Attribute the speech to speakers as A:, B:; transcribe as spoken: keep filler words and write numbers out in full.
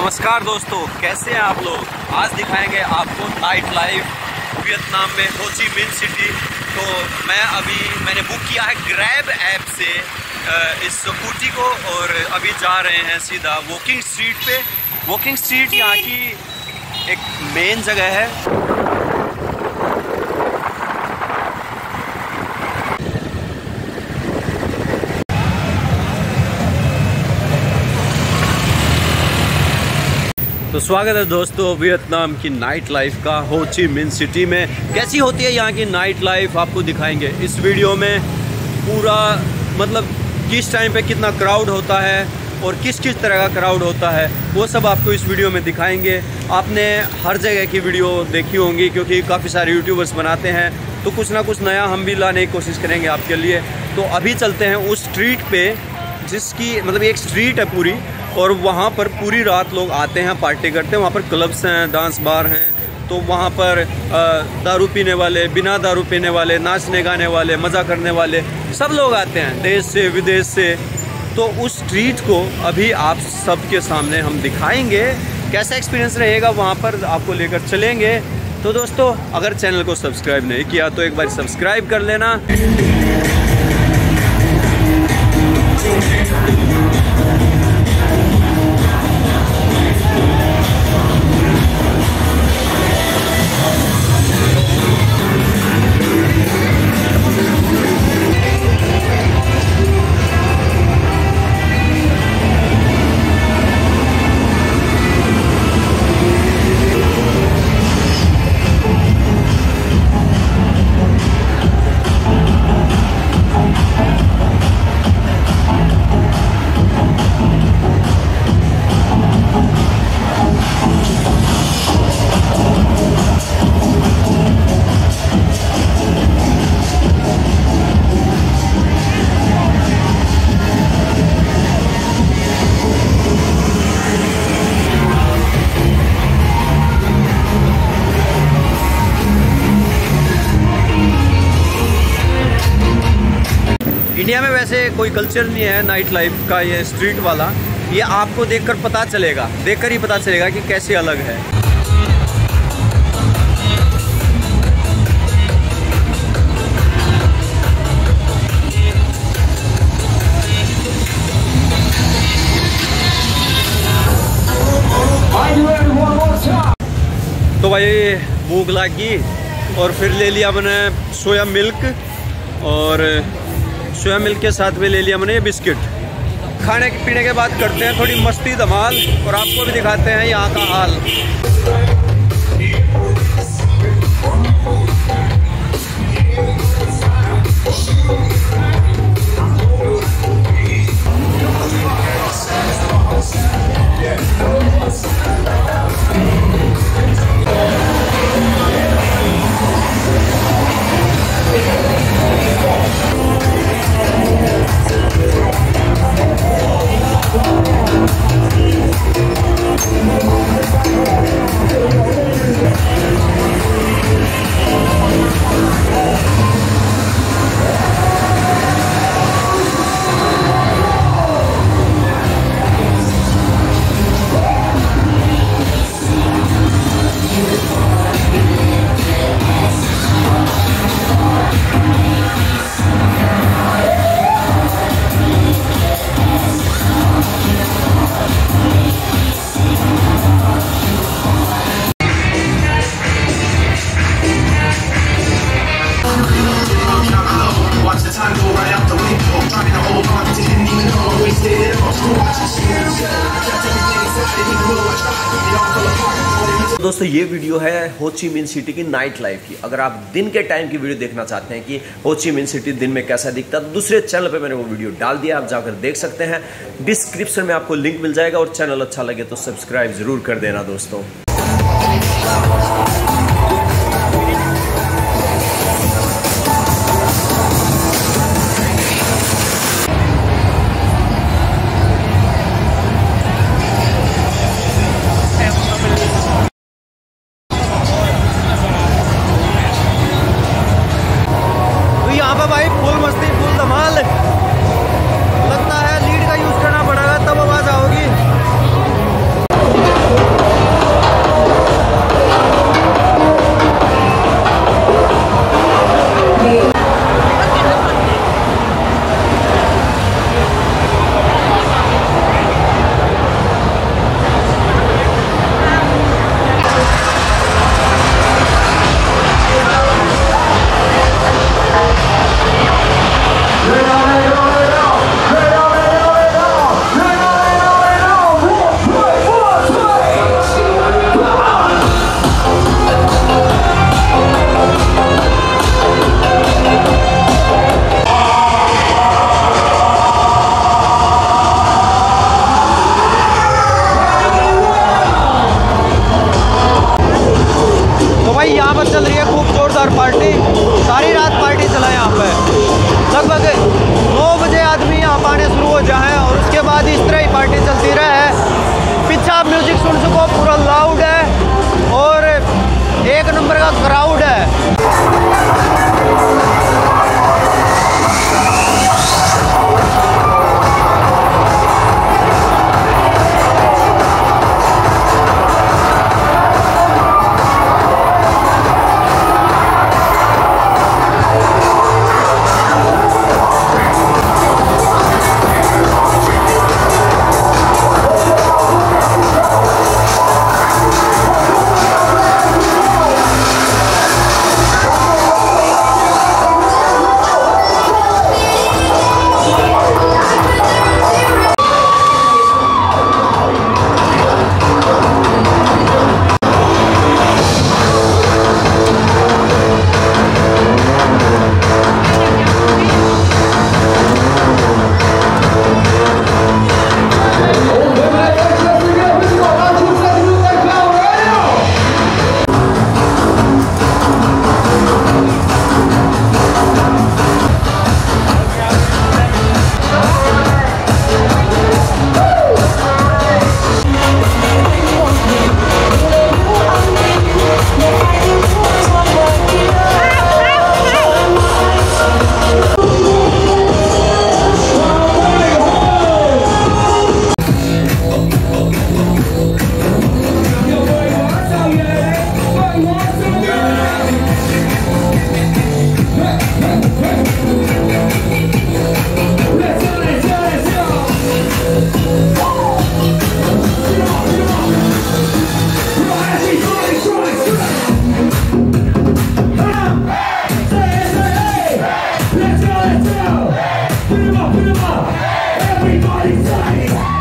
A: नमस्कार दोस्तों, कैसे हैं आप लोग। आज दिखाएंगे आपको नाइट लाइफ वियतनाम में हो ची मिन सिटी। तो मैं अभी मैंने बुक किया है ग्रैब ऐप से इस स्कूटी को और अभी जा रहे हैं सीधा वॉकिंग स्ट्रीट पे। वॉकिंग स्ट्रीट यहाँ की एक मेन जगह है। तो स्वागत है दोस्तों वियतनाम की नाइट लाइफ का हो ची मिन सिटी में। कैसी होती है यहाँ की नाइट लाइफ आपको दिखाएंगे इस वीडियो में। पूरा मतलब किस टाइम पे कितना क्राउड होता है और किस किस तरह का क्राउड होता है वो सब आपको इस वीडियो में दिखाएंगे। आपने हर जगह की वीडियो देखी होंगी क्योंकि काफ़ी सारे यूट्यूबर्स बनाते हैं, तो कुछ ना कुछ नया हम भी लाने की कोशिश करेंगे आपके लिए। तो अभी चलते हैं उस स्ट्रीट पे जिसकी मतलब एक स्ट्रीट है पूरी, और वहाँ पर पूरी रात लोग आते हैं, पार्टी करते हैं। वहाँ पर क्लब्स हैं, डांस बार हैं, तो वहाँ पर दारू पीने वाले, बिना दारू पीने वाले, नाचने गाने वाले, मज़ा करने वाले सब लोग आते हैं देश से विदेश से। तो उस स्ट्रीट को अभी आप सबके सामने हम दिखाएंगे, कैसा एक्सपीरियंस रहेगा वहाँ पर आपको लेकर चलेंगे। तो दोस्तों अगर चैनल को सब्सक्राइब नहीं किया तो एक बार सब्सक्राइब कर लेना। इंडिया में वैसे कोई कल्चर नहीं है नाइट लाइफ का, ये स्ट्रीट वाला। ये आपको देखकर पता चलेगा, देखकर ही पता चलेगा कि कैसे अलग है। तो भाई भूख लगी और फिर ले लिया मैंने सोया मिल्क, और सोया मिल्क के साथ में ले लिया मैंने ये बिस्किट। खाने पीने के बाद करते हैं थोड़ी मस्ती धमाल और आपको भी दिखाते हैं यहाँ का हाल। दोस्तों ये वीडियो है हो ची मिन सिटी की नाइट लाइफ की। अगर आप दिन के टाइम की वीडियो देखना चाहते हैं कि हो ची मिन सिटी दिन में कैसा दिखता है, तो दूसरे चैनल पे मैंने वो वीडियो डाल दिया, आप जाकर देख सकते हैं। डिस्क्रिप्शन में आपको लिंक मिल जाएगा, और चैनल अच्छा लगे तो सब्सक्राइब जरूर कर देना दोस्तों। लगता है लीड का यूज करना पड़ेगा तब आवाज आओगी।
B: Put 'em up, put 'em up. Everybody say